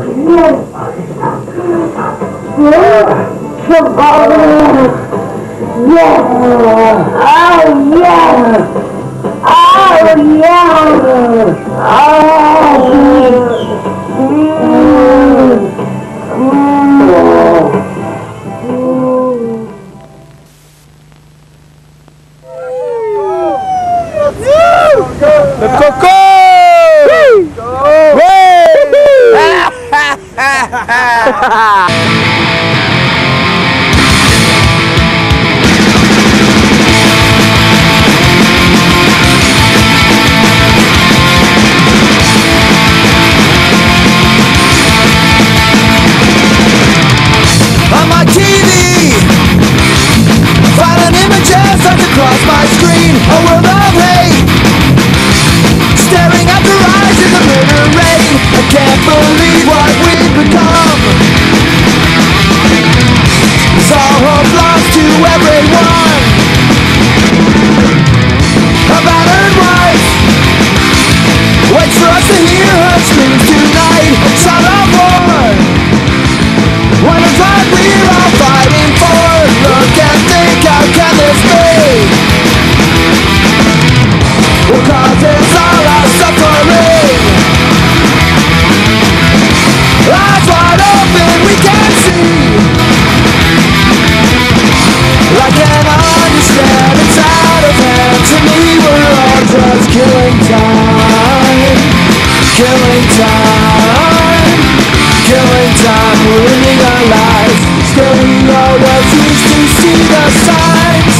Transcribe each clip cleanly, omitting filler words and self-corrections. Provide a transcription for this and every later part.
On my TV, violent images start to cross my screen. A world of hate, staring at the rise in the murder rain. I can't believe what we've become. It's all hope lost to everyone. A battered wife waits for us to hear her screams tonight. A child of war, one is what we're all fighting for. Look and think, how can this be? What causes all our suffering? Eyes wide open, we can see. I can't understand, it's out of hand. To me, we're all just killing time. Killing time. Killing time, ruining our lives. Still we all refuse to see the signs.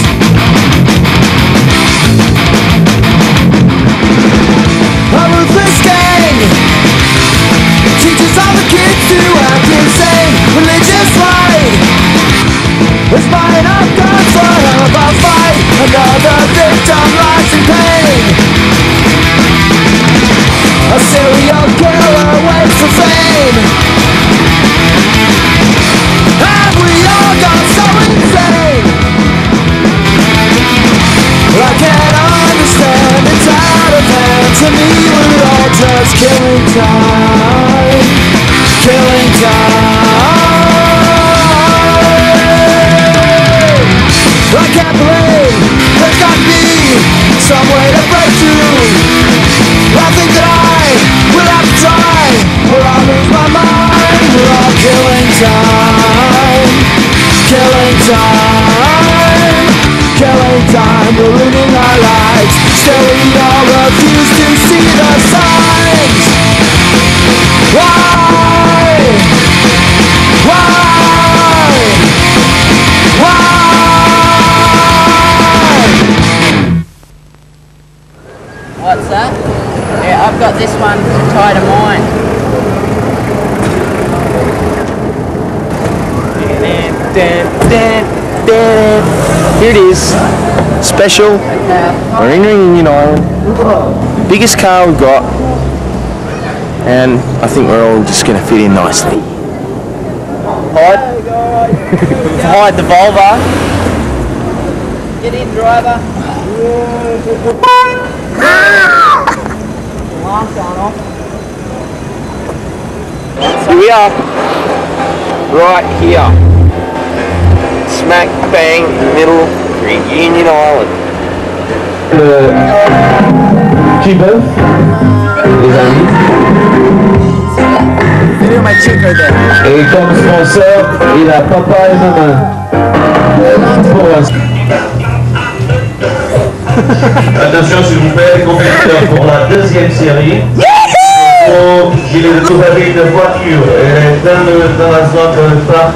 A ruthless gang teaches all the kids to act insane. Religious light is buying up guns for a hell of a fight. Another victim lies in pain. A serial killer waits for fame. Have we all gone so insane? I can't understand, it's out of hand. To me, we're all just killing time. Killing time. I can't believe there's got to be some way to break through. I think that I will have to try, or I'll lose my mind. We're all killing time. Killing time. Killing time, ruining our lives. Still we all refuse to see the signs. Why? Why? Why? What's that? Yeah, I've got this one tied to mine. Here it is. Special. Marina Union Island. Biggest car we've got. And I think we're all just going to fit in nicely. Hide. Hide the Volvo. Get in, driver. Alarm's going off. Here we are. Right here. Smack bang in the middle of Union Island. Qui bœuf, les amis. Et comme sponsor, il a papa et maman. Pour attention s'il vous plaît, les compétiteurs pour la deuxième série. Gilet de sauvegarde de voiture et dans la zone de parc.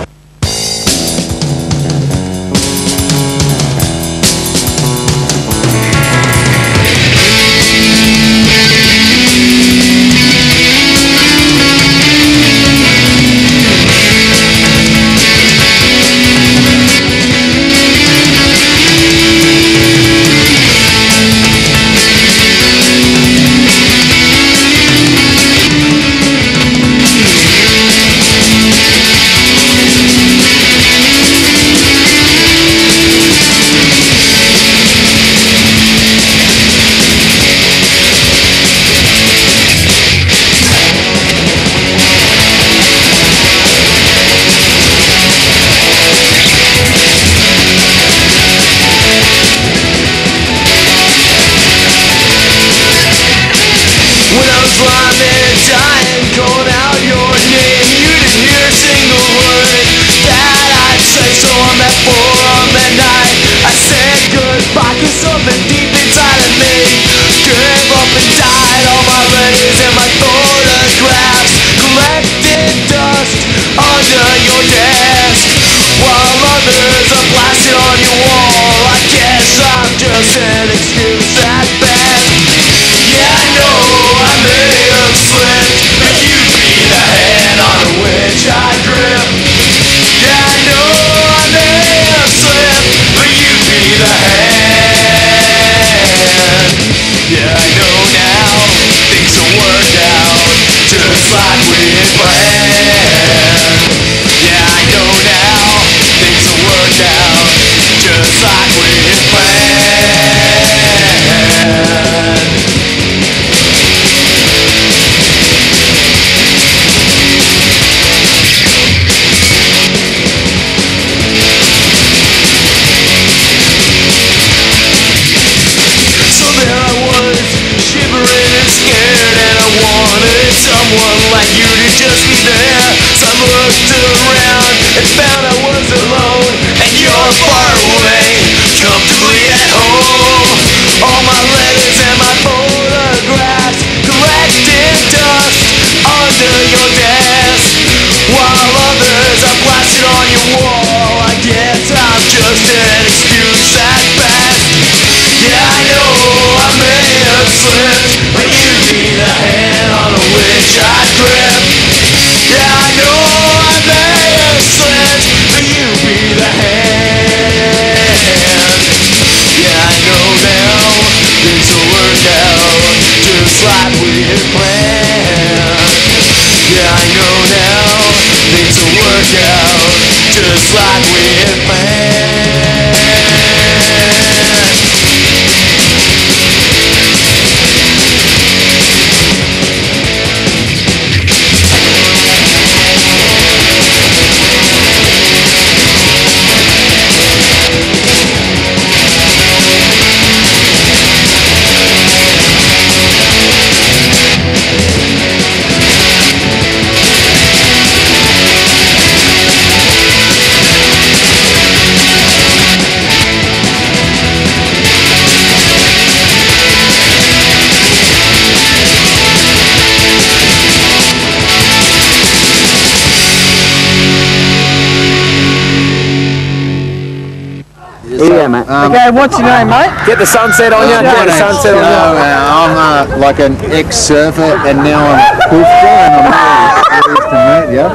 Yeah, mate. Okay, what's your name, mate? Get the sunset on you. Get the sunset on you. I'm like an ex-surfer and now I'm a poofter and I'm pleased to meet you.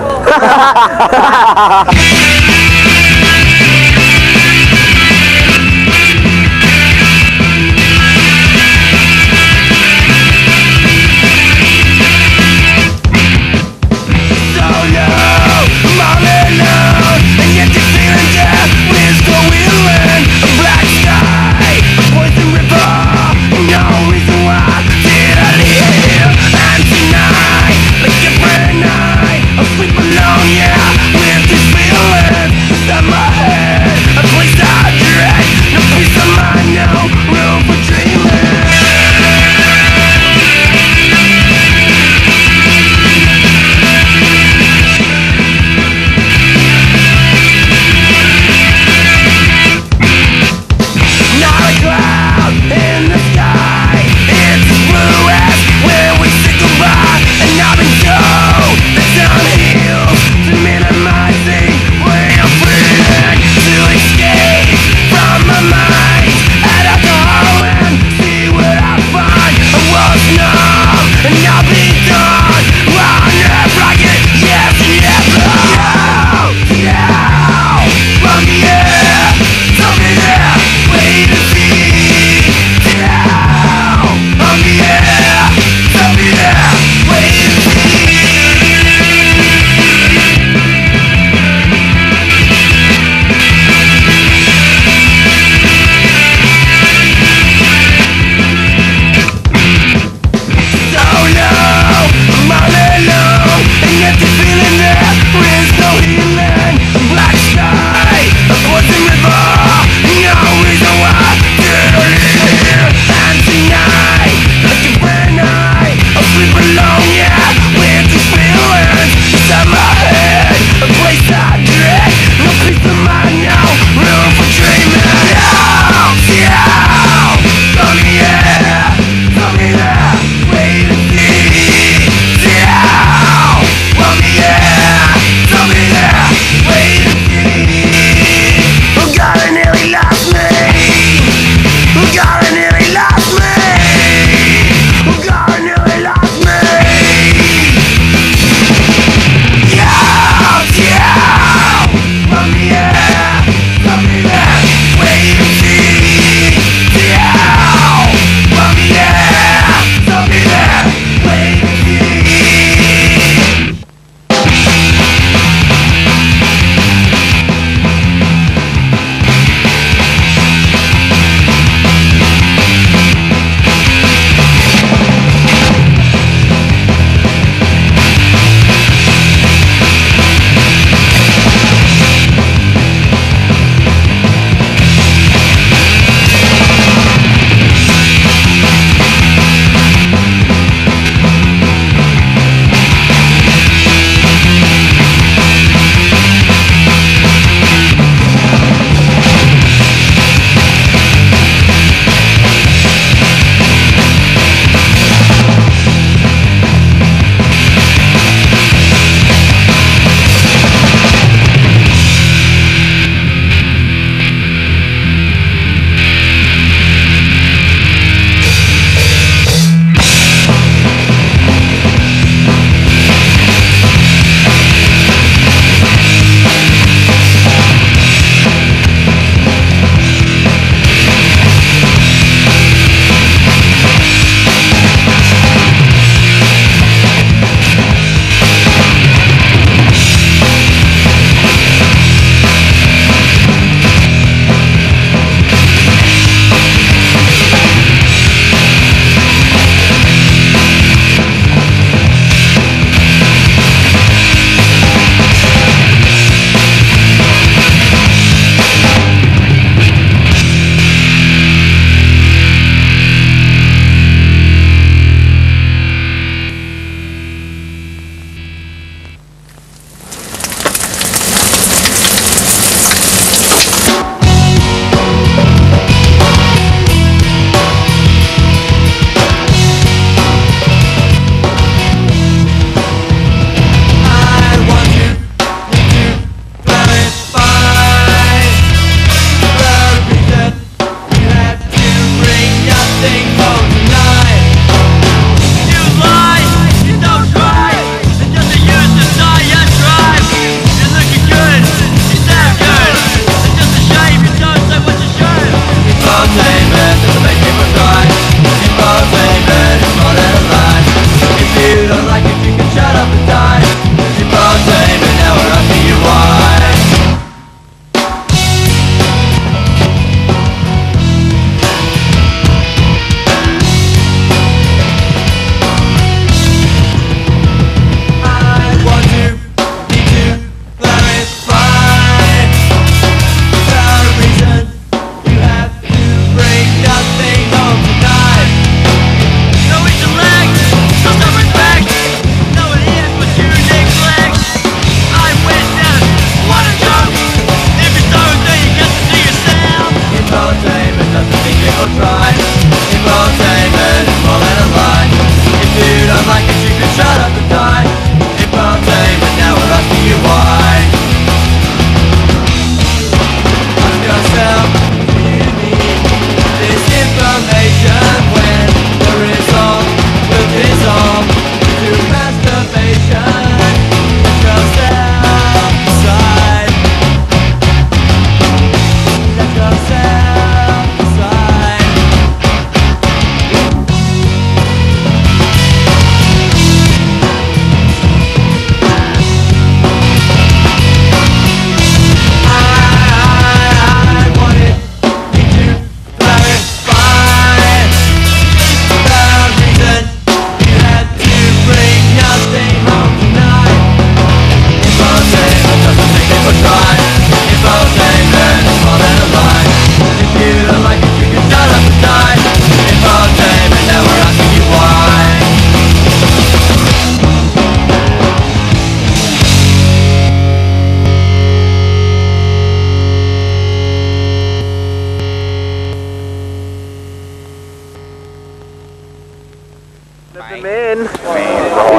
Sleep alone, yeah, with these feelings.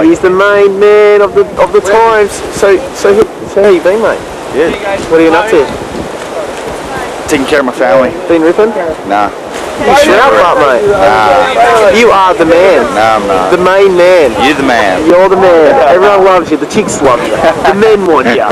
He's the main man of the times. So how you been, mate? Yeah. What are you up to? Taking care of my family. Been ripping? Nah. You shut up, mate. Nah. You are the man. Nah, I'm not. The main man. You're the man. You're the man. Everyone loves you. The chicks love you. The men want you.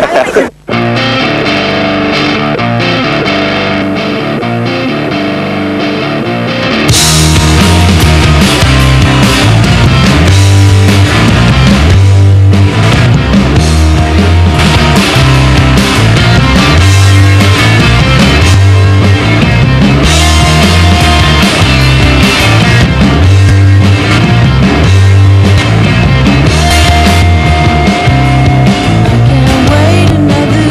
Can't wait another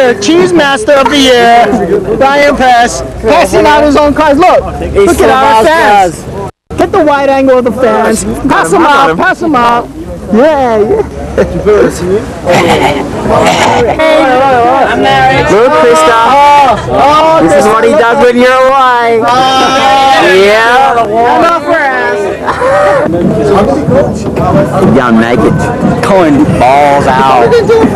the Cheese Master of the Year, Brian Pass, passing out his own cards. Look at our fans. Get the wide angle of the fans. Pass them out, pass them out. Yeah. I'm married. Look, Christoph. This is what he does when you're away. Yeah. Young naked. Pulling balls out.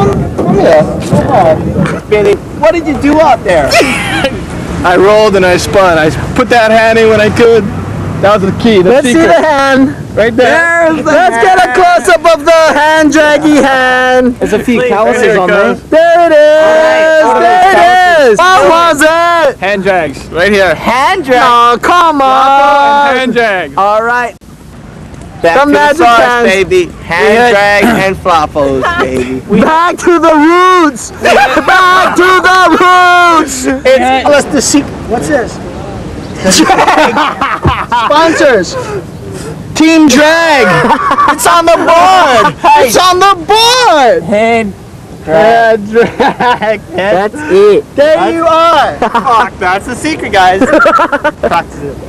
What did you do out there? I rolled and I spun. I put that hand in when I could. That was the key. Let's see the hand. Right there. Let's get a close-up of the hand draggy hand. There's a few calluses on there. There it is. There it is. What was it? Hand drags. Right here. Hand drag. Oh, come on. Hand drags. All right. The magic hands. baby. Hand drag and floppos, baby. Back to the roots. Back to the roots. Let's the secret. What's this? Drag. Sponsors. Team Drag. It's on the board. It's on the board. Hand. Drag. That's it. There you are. Fuck, that's the secret, guys. Practice it.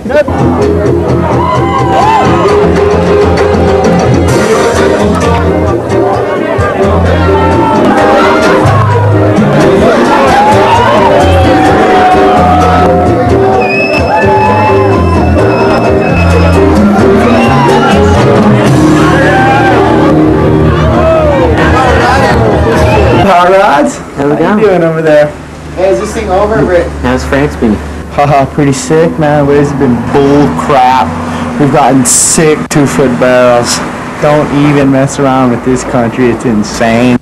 All right. How we doing over there? Hey, is this thing over, Rick? How's France been? Haha, pretty sick, man. Waves have been bull crap. We've gotten sick 2-foot barrels. Don't even mess around with this country. It's insane.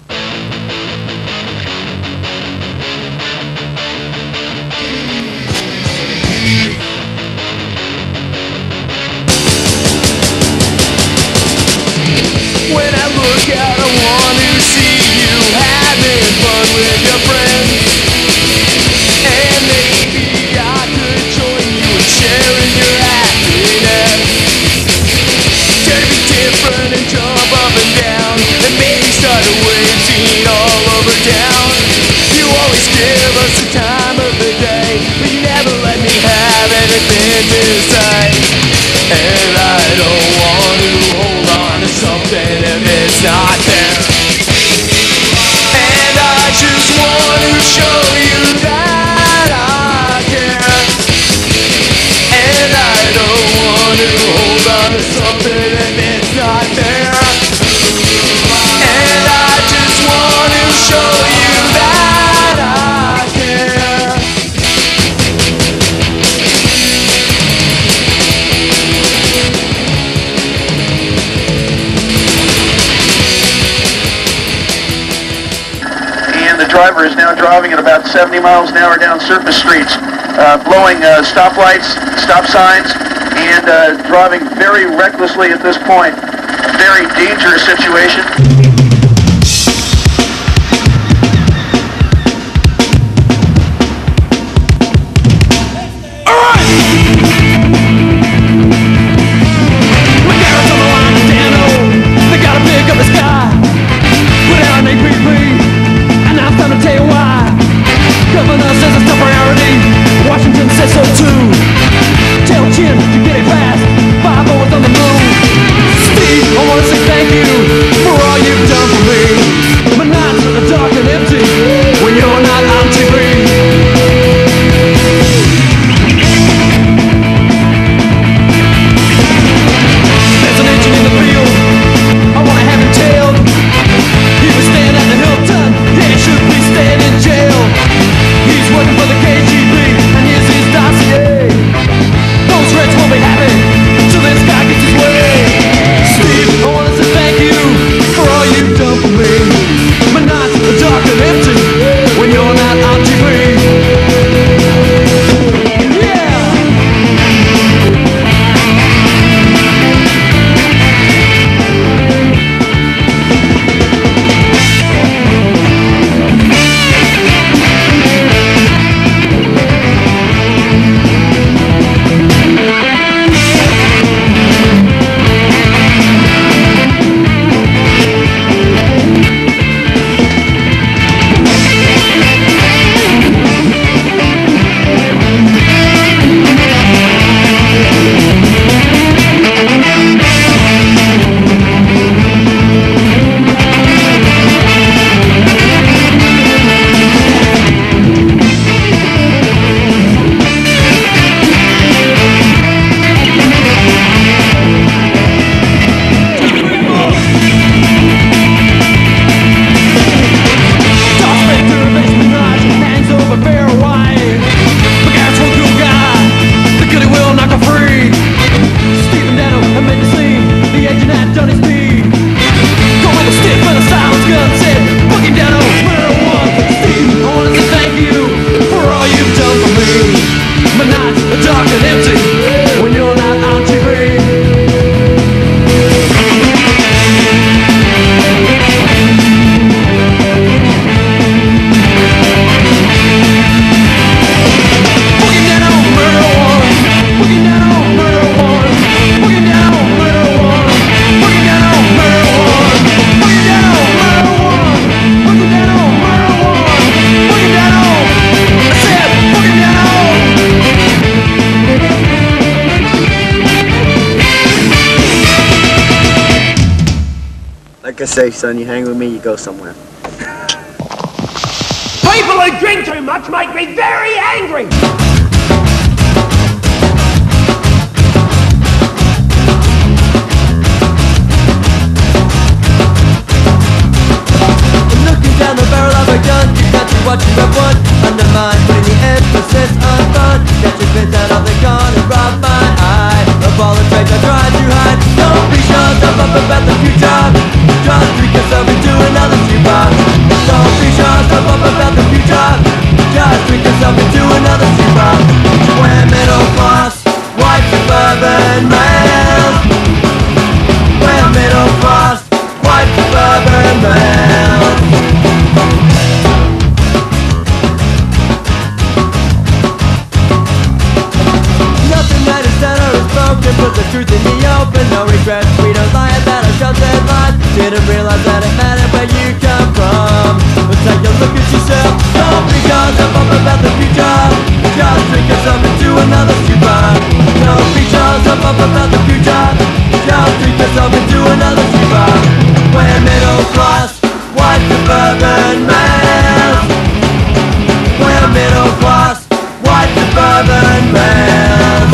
When I look out, I want to see you having fun with your friends. And maybe I could join you in sharing your happiness. Dare to be different and jump up and down, and maybe start a wave scene all over town. You always give us the time of the day, but you never let me have anything to say. And I don't want to hold on to something if it's not there. And I just want to show you that I care. And I don't want to hold on to something if it's not there. And I just want to show you that I care. And the driver is now driving at about 70 miles an hour down surface streets, blowing stoplights, stop signs, and driving very recklessly at this point. Very dangerous situation. Washington says so too. Tail chin, you get it fast. 5 hours on the moon. Steve, I want to say thank you for all you've done. Like I say, son, you hang with me, you go somewhere. People who drink too much make me very angry! Looking down the barrel of a gun, you got to watch you have one. Undermine, putting the emphasis on fun. Get your bits out of the gun and rob my eye. Of all the tricks I tried to hide. Don't be shut up about the future. Just drink yourself into another shoebox. Don't be shut up about the future. Just drink yourself into another shoebox. We're middle class, white suburban males. We're middle class, white suburban males. Nothing that is said or is spoken, put the truth in the open. No regrets, we don't lie about our sheltered lives. Didn't realize that it mattered where you come from. But take a look at yourself. Don't be caught up about the future. Just drink yourself into another shoebox. Don't be caught up about the future. Just drink yourself into another shoebox. We're middle class, white suburban males. We're middle class, white suburban males.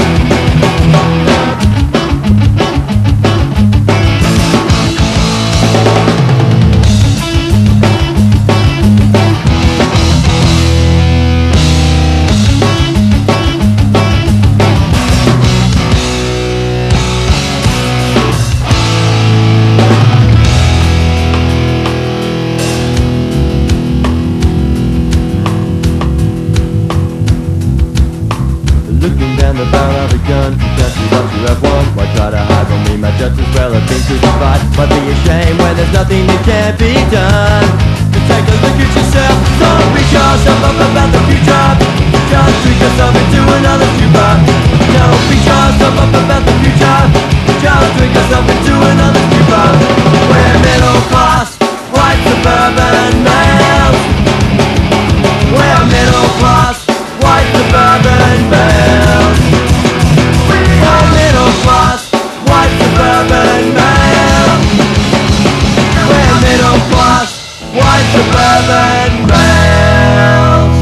Looking down the barrel of a gun, just what you have won. Why try to hide from me? My justice well have been crucified. Might be a shame when there's nothing that can't be done. But take a look at yourself. Don't beat yourself up about the future. Just drink yourself into another shoebox. Don't beat yourself up about the future. Just drink yourself into another shoebox. We're middle class, white suburban males. We're middle class, white suburban males. We're middle class, white suburban males. We're middle class, white suburban males.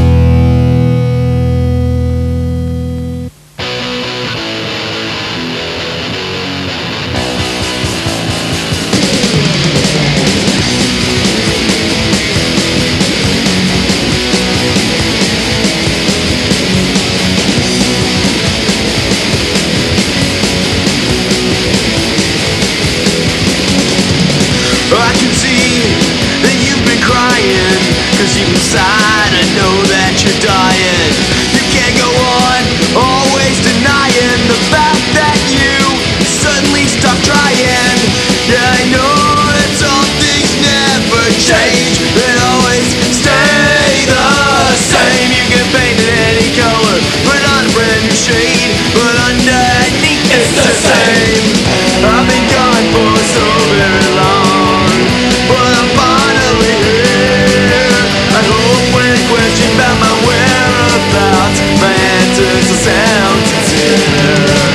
I can see that you've been crying, 'cause deep inside I know that you're dying. You can't go on always denying the fact that you suddenly stopped trying. Yeah, I know that some things never change, they always stay the same. You can paint it any color, put on a brand new shade, but underneath it's the same. I've been gone for so very long, but I'm finally here. I hope when questioned about my whereabouts, my answers will sound sincere.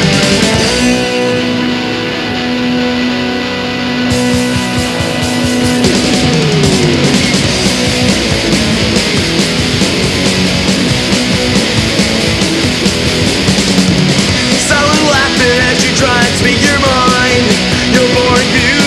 Silent laughter as you try and speak your mind. Your boring view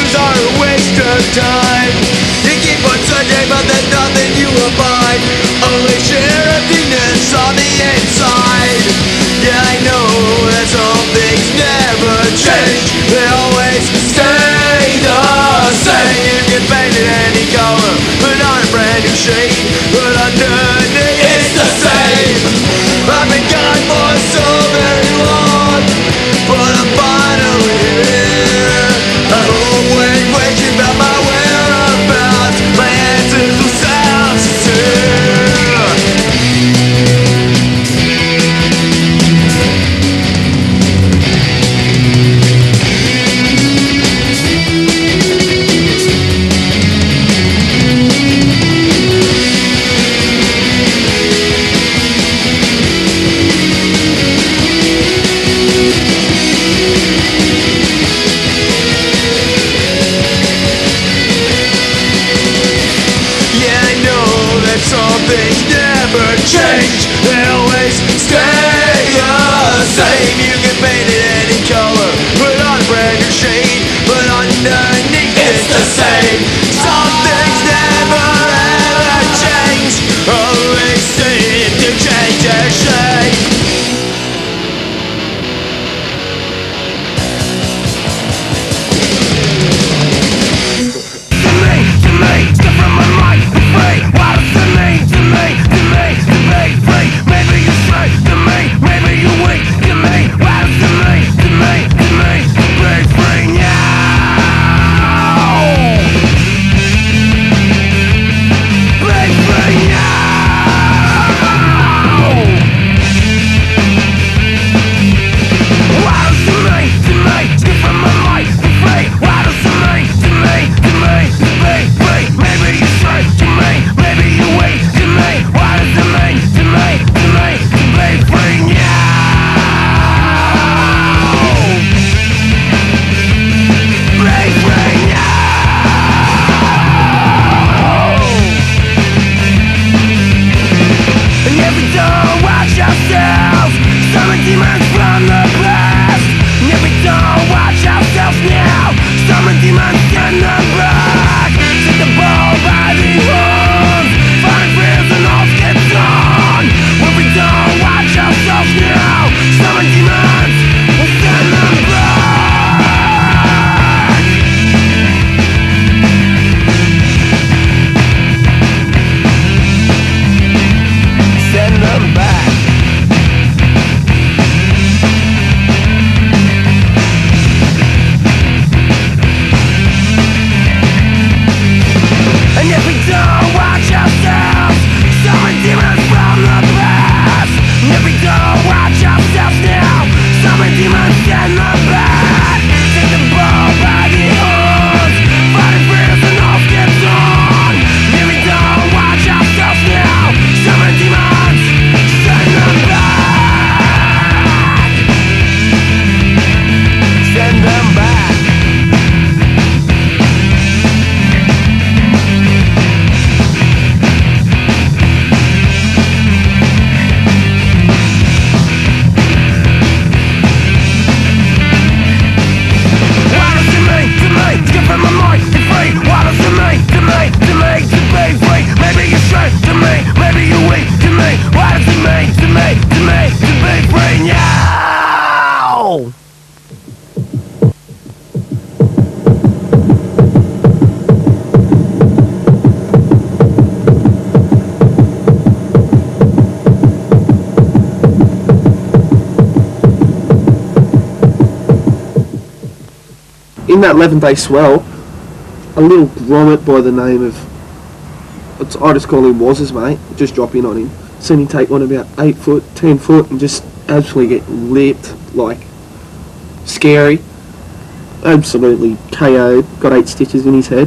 in that 11-day swell, a little grommet by the name of, I just call him Wazzers, mate, just drop in on him. Seen him take one about 8 foot, 10 foot, and just absolutely get lipped, like, scary. Absolutely KO'd, got 8 stitches in his head.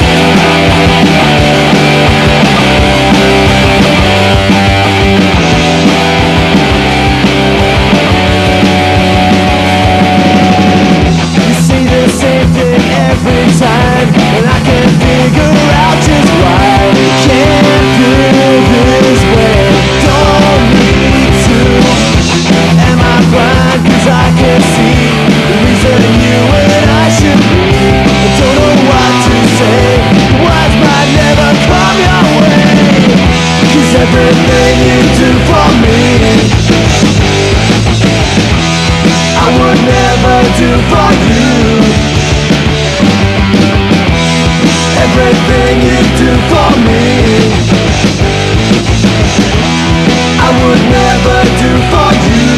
Everything you do for me, I would never do for you. Everything you do for me, I would never do for you.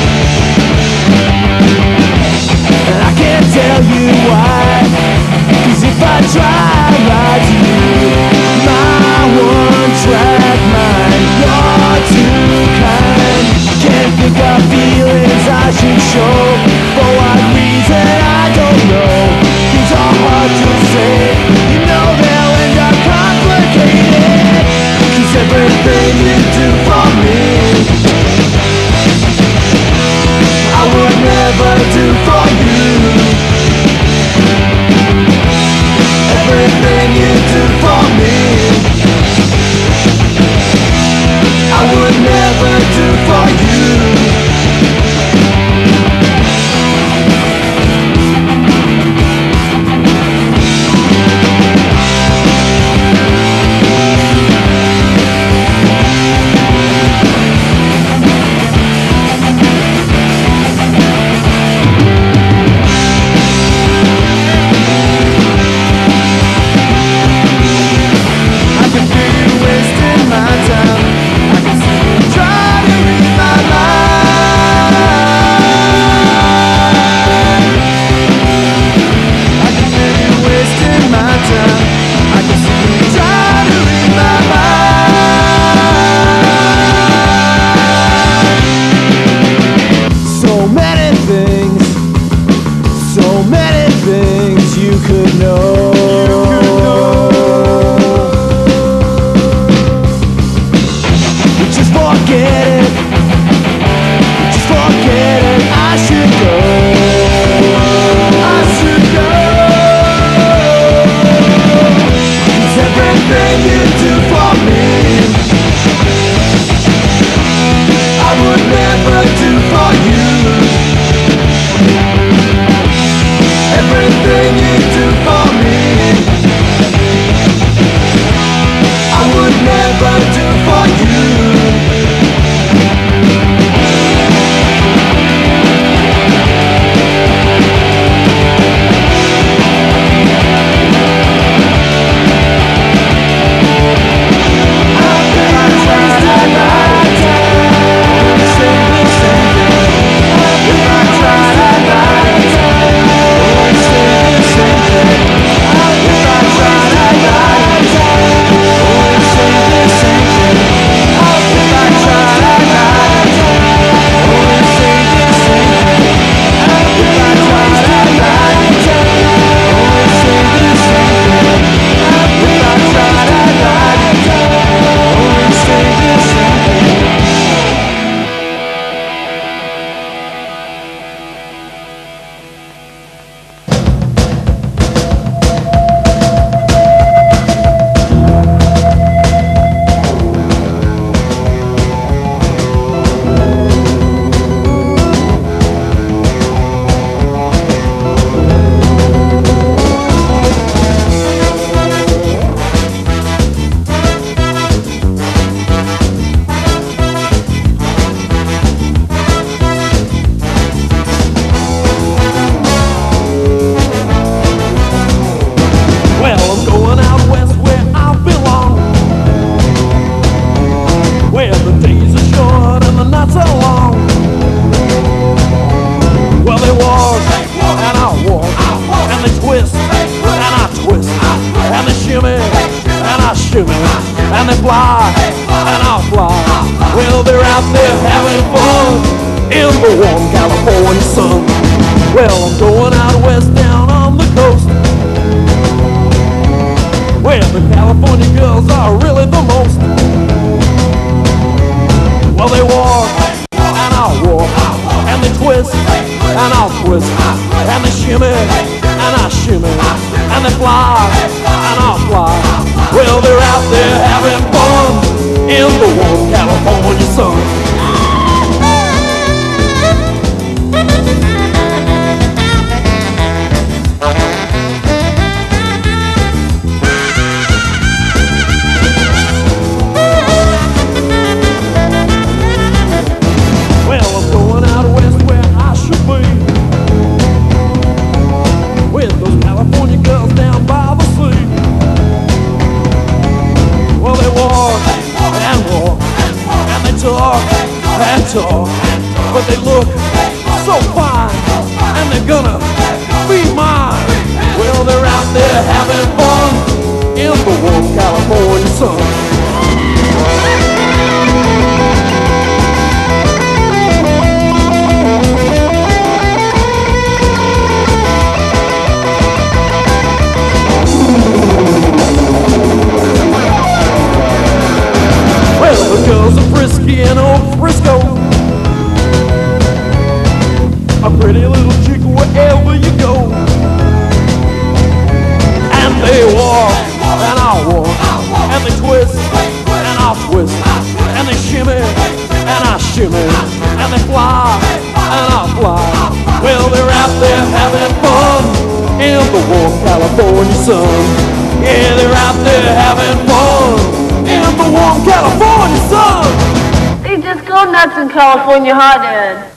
And I can't tell you why, 'cause if I try right to you, my one track mind, you're too kind. Can't think of feelings I should show, for what reason I don't know. Things are hard to say, you know they'll end up complicated, 'cause everything you do for me, I would never do for you. Everything you do for me, I would never do for you. the warm California sun. Well, I'm going out west down on the coast, where the California girls are really the most. Well, they walk and I'll walk, and they twist and I'll twist, and they shimmy and I shimmy, and they fly and I'll fly. Well, they're out there having fun in the warm California sun. Talk, but they look so fine, and they're gonna be mine. Well, they're out there having fun in the warm California sun. Well, the girls are frisky and old Frisco, a pretty little chick wherever you go. And they walk and I'll walk, and they twist and I'll twist, and they shimmy and I shimmy, and they fly and I'll fly. Well, they're out there having fun in the warm California sun. Yeah, they're out there having fun in the warm California sun. They just go nuts in California hot air.